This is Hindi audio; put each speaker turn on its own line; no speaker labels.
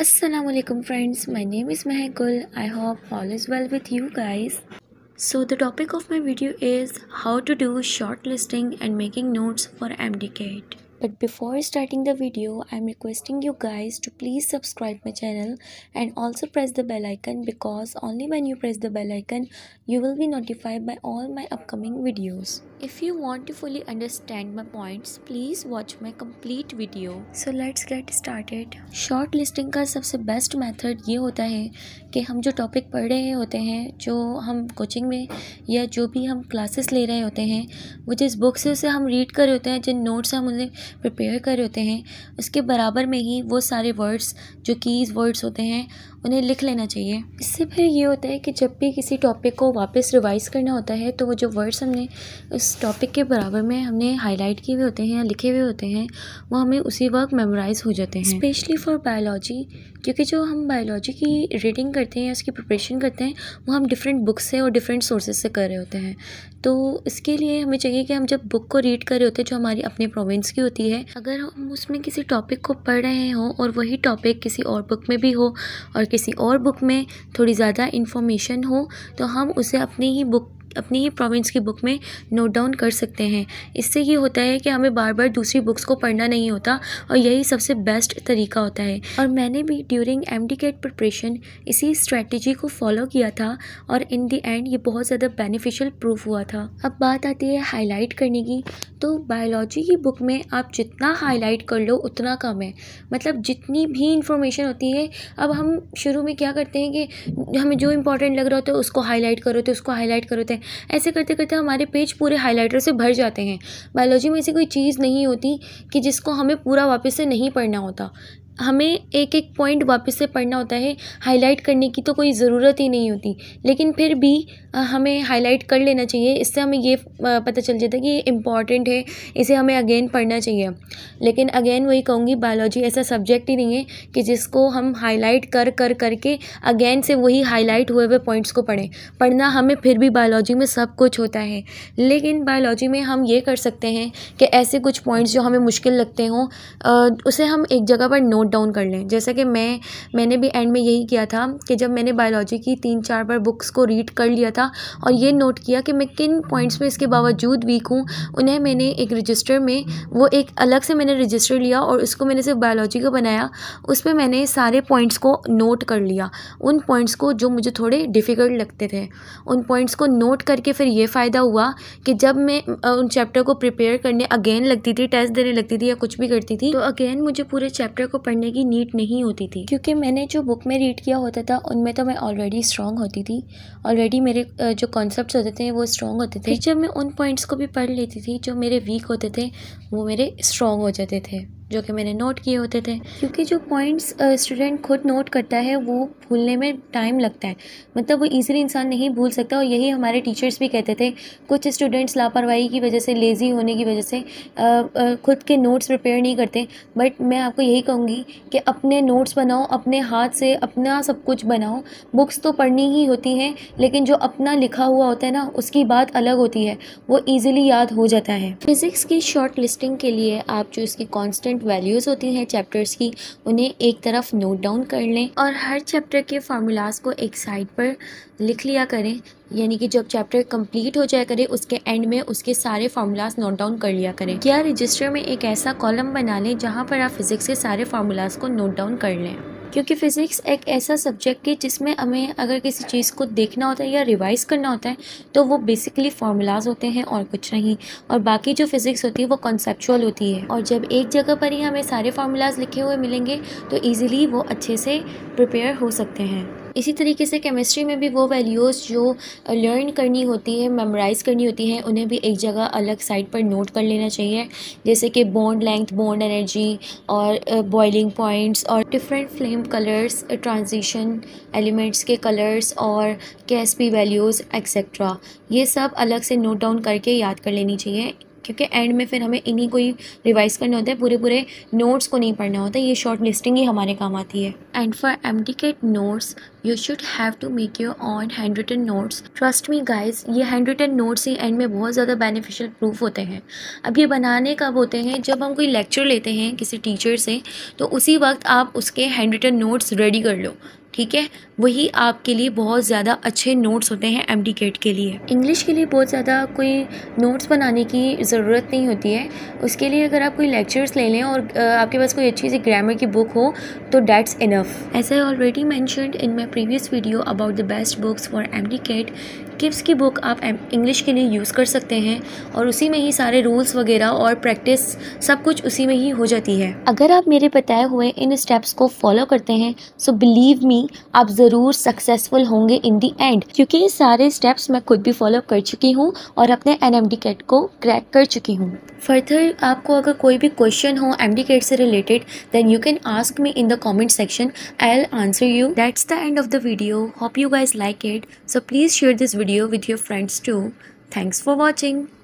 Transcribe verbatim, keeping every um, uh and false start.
Assalamualaikum friends, my name is Mehakul. I hope all is well with you guys. So the topic of my video is how to do shortlisting and making notes for MDCAT. But before starting the video, I'm requesting you guys to please subscribe my channel and also press the bell icon, because only when you press the bell icon you will be notified by all my upcoming videos. If you want to fully understand my points, please watch my complete video. So let's get started. Short listing का सबसे बेस्ट मेथड ये होता है कि हम जो टॉपिक पढ़ रहे होते हैं, जो हम कोचिंग में या जो भी हम क्लासेस ले रहे होते हैं, वो जिस बुक से उसे हम रीड कर रहे होते हैं, जिन नोट्स हम उन्हें प्रिपेयर कर रहे होते हैं, उसके बराबर में ही वो सारे वर्ड्स जो कीज़ वर्ड्स होते हैं उन्हें लिख लेना चाहिए। इससे फिर ये होता है कि जब भी किसी टॉपिक को वापस रिवाइज़ करना होता है तो वो जो वर्ड्स हमने उस टॉपिक के बराबर में हमने हाईलाइट किए हुए होते हैं या लिखे हुए होते हैं, वो हमें उसी वक्त मेमोराइज़ हो जाते हैं। स्पेशली फॉर बायोलॉजी, क्योंकि जो हम बायोलॉजी की रीडिंग करते हैं या उसकी प्रिपरेशन करते हैं वो हम डिफरेंट बुक्स से और डिफरेंट सोर्सेज से कर रहे होते हैं। तो इसके लिए हमें चाहिए कि हम जब बुक को रीड कर रहे होते हैं जो हमारी अपने प्रोविंस की होती है, अगर हम उसमें किसी टॉपिक को पढ़ रहे हों और वही टॉपिक किसी और बुक में भी हो और किसी और बुक में थोड़ी ज़्यादा इन्फॉर्मेशन हो, तो हम उसे अपनी ही बुक अपनी ही प्रोविंस की बुक में नोट डाउन कर सकते हैं। इससे ये होता है कि हमें बार बार दूसरी बुक्स को पढ़ना नहीं होता और यही सबसे बेस्ट तरीका होता है। और मैंने भी ड्यूरिंग एमडीकैट प्रिपरेशन इसी स्ट्रेटजी को फॉलो किया था और इन द एंड ये बहुत ज़्यादा बेनिफिशियल प्रूफ हुआ था। अब बात आती है हाईलाइट करने की, तो बायोलॉजी की बुक में आप जितना हाईलाइट कर लो उतना कम है। मतलब जितनी भी इंफॉर्मेशन होती है, अब हम शुरू में क्या करते हैं कि हमें जो इंपॉर्टेंट लग रहा होता है उसको हाईलाइट करो तो उसको हाईलाइट करो थे ऐसे करते करते हमारे पेज पूरे हाइलाइटर से भर जाते हैं। बायोलॉजी में ऐसी कोई चीज़ नहीं होती कि जिसको हमें पूरा वापस से नहीं पढ़ना होता। हमें एक एक पॉइंट वापस से पढ़ना होता है, हाईलाइट करने की तो कोई ज़रूरत ही नहीं होती, लेकिन फिर भी हमें हाईलाइट कर लेना चाहिए। इससे हमें ये पता चल जाता है कि ये इम्पॉर्टेंट है, इसे हमें अगेन पढ़ना चाहिए। लेकिन अगेन वही कहूँगी, बायोलॉजी ऐसा सब्जेक्ट ही नहीं है कि जिसको हम हाईलाइट कर कर करके अगेन से वही हाईलाइट हुए हुए पॉइंट्स को पढ़ें। पढ़ना हमें फिर भी बायोलॉजी में सब कुछ होता है, लेकिन बायोलॉजी में हम ये कर सकते हैं कि ऐसे कुछ पॉइंट्स जो हमें मुश्किल लगते हों उसे हम एक जगह पर नोट डाउन कर लें। जैसे कि मैं मैंने भी एंड में यही किया था कि जब मैंने बायोलॉजी की तीन चार बार बुक्स को रीड कर लिया था और ये नोट किया कि मैं किन पॉइंट्स में इसके बावजूद वीक हूँ, उन्हें मैंने एक रजिस्टर में, वो एक अलग से मैंने रजिस्टर लिया और उसको मैंने सिर्फ बायोलॉजी का बनाया, उस पर मैंने सारे पॉइंट्स को नोट कर लिया। उन पॉइंट्स को जो मुझे थोड़े डिफ़िकल्ट लगते थे, उन पॉइंट्स को नोट करके फिर ये फ़ायदा हुआ कि जब मैं उन चैप्टर को प्रिपेयर करने अगेन लगती थी, टेस्ट देने लगती थी या कुछ भी करती थी, तो अगेन मुझे पूरे चैप्टर को पढ़ने की नीड नहीं होती थी, क्योंकि मैंने जो बुक में रीड किया होता था उनमें तो मैं ऑलरेडी स्ट्रॉन्ग होती थी। ऑलरेडी मेरे जो कॉन्सेप्ट्स होते थे वो स्ट्रॉन्ग होते थे। जब मैं उन पॉइंट्स को भी पढ़ लेती थी जो मेरे वीक होते थे, वो मेरे स्ट्रॉन्ग हो जाते थे, जो कि मैंने नोट किए होते थे। क्योंकि जो पॉइंट्स स्टूडेंट खुद नोट करता है वो भूलने में टाइम लगता है, मतलब वो इजीली इंसान नहीं भूल सकता। और यही हमारे टीचर्स भी कहते थे। कुछ स्टूडेंट्स लापरवाही की वजह से, लेज़ी होने की वजह से आ, आ, खुद के नोट्स प्रिपेयर नहीं करते, बट मैं आपको यही कहूँगी कि अपने नोट्स बनाओ, अपने हाथ से अपना सब कुछ बनाओ। बुक्स तो पढ़नी ही होती हैं, लेकिन जो अपना लिखा हुआ होता है ना, उसकी बात अलग होती है, वो ईजिली याद हो जाता है। फिज़िक्स की शॉर्ट लिस्टिंग के लिए आप जो इसकी कॉन्स्टेंट वैल्यूज़ होती हैं चैप्टर्स की, उन्हें एक तरफ नोट डाउन कर लें और हर चैप्टर के फार्मूलाज को एक साइड पर लिख लिया करें। यानी कि जब चैप्टर कंप्लीट हो जाया करे उसके एंड में उसके सारे फार्मूलाज नोट डाउन कर लिया करें। या रजिस्टर में एक ऐसा कॉलम बना लें जहाँ पर आप फिज़िक्स के सारे फार्मूलाज को नोट डाउन कर लें, क्योंकि फ़िज़िक्स एक ऐसा सब्जेक्ट है जिसमें हमें अगर किसी चीज़ को देखना होता है या रिवाइज़ करना होता है तो वो बेसिकली फार्मूलाज होते हैं और कुछ नहीं, और बाकी जो फ़िज़िक्स होती है वो कॉन्सेप्चुअल होती है। और जब एक जगह पर ही हमें सारे फार्मूलाज लिखे हुए मिलेंगे तो ईज़िली वो अच्छे से प्रिपेयर हो सकते हैं। इसी तरीके से केमिस्ट्री में भी वो वैल्यूज़ जो लर्न करनी होती है, मेमोराइज़ करनी होती हैं, उन्हें भी एक जगह अलग साइड पर नोट कर लेना चाहिए। जैसे कि बॉन्ड लेंथ, बॉन्ड एनर्जी और बॉइलिंग पॉइंट्स और different flame colours, transition elements के कलर्स और के एस पी वैल्यूज़ एक्सेट्रा, ये सब अलग से नोट डाउन करके याद कर लेनी चाहिए। क्योंकि एंड में फिर हमें इन्हीं को ही रिवाइज करना होता है, पूरे पूरे नोट्स को नहीं पढ़ना होता। ये शॉर्ट लिस्टिंग ही हमारे काम आती है। And for MDCAT notes you should have to make your own hand written notes. Trust me guys, ये हैंड रिटन नोट्स ही एंड में बहुत ज़्यादा बेनिफिशियल प्रूफ होते हैं। अब ये बनाने कब होते हैं? जब हम कोई लेक्चर लेते हैं किसी टीचर से, तो उसी वक्त आप उसके हैंड रिटन नोट्स रेडी कर लो, ठीक है। वही आपके लिए बहुत ज़्यादा अच्छे नोट्स होते हैं एमडीकेट के लिए। इंग्लिश के लिए बहुत ज़्यादा कोई नोट्स बनाने की ज़रूरत नहीं होती है। उसके लिए अगर आप कोई लेक्चर्स ले लें और आपके पास कोई अच्छी सी ग्रामर की बुक हो तो that's enough. As I already mentioned in my previous video about the best books for MDCAT, किव्स की बुक आप इंग्लिश के लिए यूज़ कर सकते हैं और उसी में ही सारे रूल्स वगैरह और प्रैक्टिस सब कुछ उसी में ही हो जाती है। अगर आप मेरे बताए हुए इन स्टेप्स को फॉलो करते हैं सो बिलीव मी, आप ज़रूर सक्सेसफुल होंगे इन दी एंड, क्योंकि ये सारे स्टेप्स मैं खुद भी फॉलो कर चुकी हूँ और अपने एनएमडीकेट को क्रैक कर चुकी हूँ। फर्दर आपको अगर कोई भी क्वेश्चन हो एमडीकेट से related then you can ask me in the comment section, I will answer you. That's the end of the video. Hope you guys like it, so please share this video with your friends too. Thanks for watching.